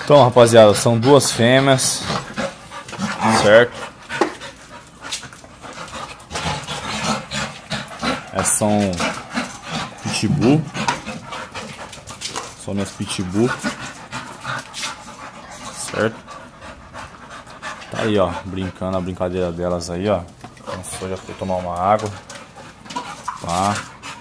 Então, rapaziada, são duas fêmeas, certo? Essas são pitbull. São minhas pitbull, certo? Tá aí, ó, brincando a brincadeira delas aí, ó. Cansou, já foi tomar uma água. Tá.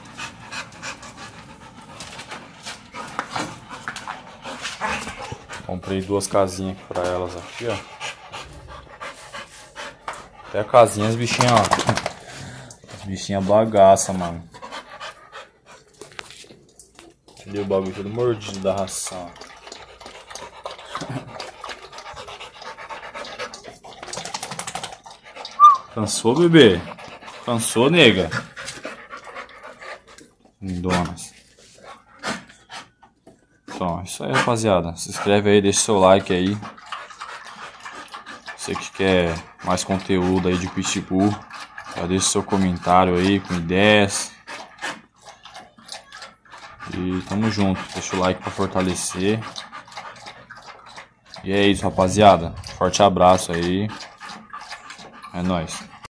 Comprei duas casinhas aqui pra elas aqui, ó. Até a casinha, as bichinhas, ó. As bichinhas bagaça, mano. Cadê o bagulho todo mordido da ração? Cansou, bebê? Cansou, nega? Lindonas. Então, é isso aí, rapaziada. Se inscreve aí, deixa seu like aí. Você que quer mais conteúdo aí de pitbull, já deixa seu comentário aí com ideias. E tamo junto. Deixa o like pra fortalecer. E é isso, rapaziada. Forte abraço aí. É nóis.